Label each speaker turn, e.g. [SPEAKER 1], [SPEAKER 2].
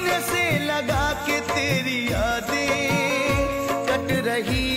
[SPEAKER 1] सीने से लगा के तेरी यादें कट रही